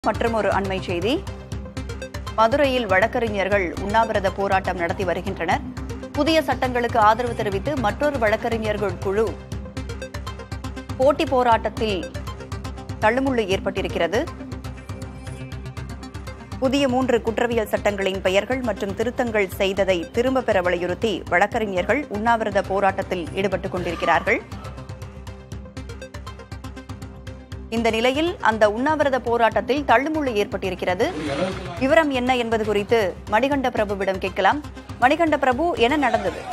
மற்றொரு அண்மை செய்தி. மதுரையில் வழக்கறிஞர்கள் உண்ணாவிரத போராட்டம் நடத்தி வருகின்றனர். புதிய சட்டங்களுக்கு ஆதரவு தெரிவித்து மற்றொரு வழக்கறிஞர்கள் குழு போட்டி போராட்டத்தில் தள்ளுமுள்ளு ஏற்பட்டிருக்கிறது. புதிய 3 குற்றவியல் சட்டங்களின் பெயர்கள் மற்றும் திருத்தங்கள் செய்ததை திரும்பப் பெற வலியுறுத்தி வழக்கறிஞர்கள் உண்ணாவிரத போராட்டத்தில் ஈடுபட்டுக் கொண்டிருக்கிறார்கள். இந்த நிலையில் அந்த உண்ணாவிரத போராட்டத்தில் தள்ளுமுள்ளு ஏற்பட்டிருக்கிறது. விவரம் என்ன என்பது குறித்து மணிகண்ட பிரபுவிடம் கேட்கலாம். மணிகண்ட பிரபு, என்ன நடந்தது?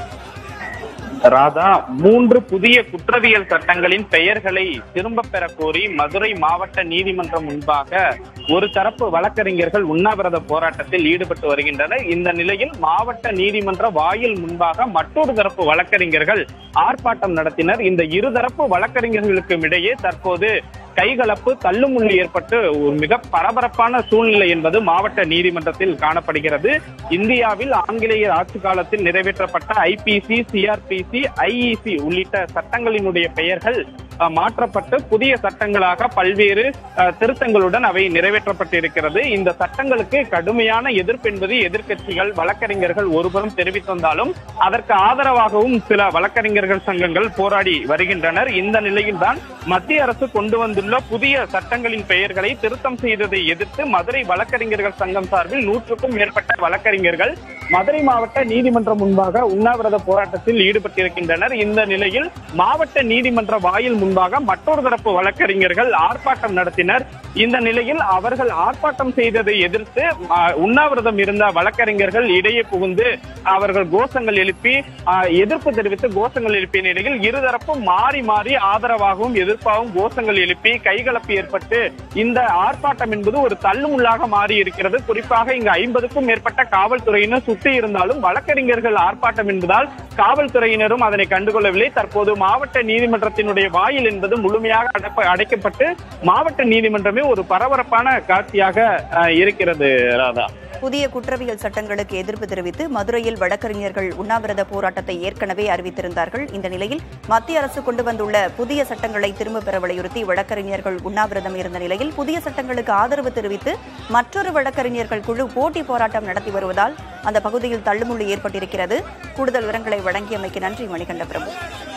ராதா, 3 புதிய குற்றவியல் சட்டங்களின் பெயர்களை திரும்பப் பெற கோரி மதுரை மாவட்ட நீதிமன்றம் முன்பாக ஒரு தரப்பு வழக்கறிஞர்கள் உண்ணாவிரத போராட்டத்தில் ஈடுபட்டு வருகின்றனர். இந்த நிலையில் மாவட்ட நீதிமன்ற வாயில் முன்பாக மற்றொரு தரப்பு வழக்கறிஞர்கள் ஆர்ப்பாட்டம் நடத்தினர். இந்த இருதரப்பு வழக்கறிஞர்களுக்கும் இடையே தற்போது கைகலப்பு, தள்ளுமுள்ளு ஏற்பட்டு ஒரு மிக பரபரப்பான சூழ்நிலை என்பது மாவட்ட நீதிமன்றத்தில் காணப்படுகிறது. இந்தியாவில் ஆங்கிலேயர் ஆட்சி காலத்தில் நிறைவேற்றப்பட்ட ஐபிசி, சிஆர்பிசி, ஐஇசி உள்ளிட்ட சட்டங்களினுடைய பெயர்கள் மாற்றப்பட்டு புதிய சட்டங்களாக பல்வேறு திருத்தங்களுடன் அவை நிறைவேற்றப்பட்டிருக்கிறது. இந்த சட்டங்களுக்கு கடுமையான எதிர்ப்பு என்பது எதிர்க்கட்சிகள், வழக்கறிஞர்கள் ஒருபுறம் தெரிவித்து வந்தாலும் அதற்கு ஆதரவாகவும் சில வழக்கறிஞர்கள் சங்கங்கள் போராடி வருகின்றனர். இந்த நிலையில்தான் மத்திய அரசு கொண்டு வந்துள்ள புதிய சட்டங்களின் பெயர்களை திருத்தம் செய்ததை எதிர்த்து மதுரை வழக்கறிஞர்கள் சங்கம் சார்பில் 100க்கும் மேற்பட்ட வழக்கறிஞர்கள் மதுரை மாவட்ட நீதிமன்றம் முன்பாக உண்ணாவிரத போராட்டத்தில் ஈடுபட்டிருக்கின்றனர். இந்த நிலையில் மாவட்ட நீதிமன்ற வாயில் முன்பாக மற்றொரு தரப்பு வழக்கறிஞர்கள் ஆர்ப்பாட்டம் நடத்தினர். இந்த நிலையில் அவர்கள் ஆர்ப்பாட்டம் செய்ததை எதிர்த்து உண்ணாவிரதம் இருந்த வழக்கறிஞர்கள் இடையே புகுந்து அவர்கள் கோஷங்கள் எழுப்பி எதிர்ப்பு தெரிவித்து கோஷங்கள் எழுப்பிய நிலையில் இருதரப்பும் மாறி மாறி ஆதரவாகவும் எதிர்ப்பாகவும் கோஷங்கள் எழுப்பி கைகலப்பு ஏற்பட்டு இந்த ஆர்ப்பாட்டம் என்பது ஒரு தள்ளுமுள்ளாக மாறி இருக்கிறது. குறிப்பாக இங்கு 50க்கும் மேற்பட்ட காவல்துறையினர் சுற்றி இருந்தாலும் வழக்கறிஞர்கள் ஆர்ப்பாட்டம் என்பதால் காவல்துறையினரும் அதனை கண்டுகொள்ளவில்லை. தற்போது மாவட்ட நீதிமன்றத்தினுடைய வாயில் என்பது முழுமையாக அடைக்கப்பட்டு மாவட்ட நீதிமன்றமே ஒரு பரபரப்பான காட்சியாக இருக்கிறது. ராதா, புதிய குற்றவியல் சட்டங்களுக்கு எதிர்ப்பு தெரிவித்து மதுரையில் வழக்கறிஞர்கள் உண்ணாவிரத போராட்டத்தை ஏற்கனவே அறிவித்திருந்தார்கள். இந்த நிலையில் மத்திய அரசு கொண்டு வந்துள்ள புதிய சட்டங்களை திரும்பப் பெற வலியுறுத்தி வழக்கறிஞர்கள் உண்ணாவிரதம் இருந்த நிலையில் புதிய சட்டங்களுக்கு ஆதரவு தெரிவித்து மற்றொரு வழக்கறிஞர்கள் குழு போட்டி போராட்டம் நடத்தி வருவதால் அந்த பகுதியில் தள்ளுமுள்ளு ஏற்பட்டிருக்கிறது. கூடுதல் விவரங்களை வழங்கியமைக்கு நன்றி மணிகண்ட பிரபு.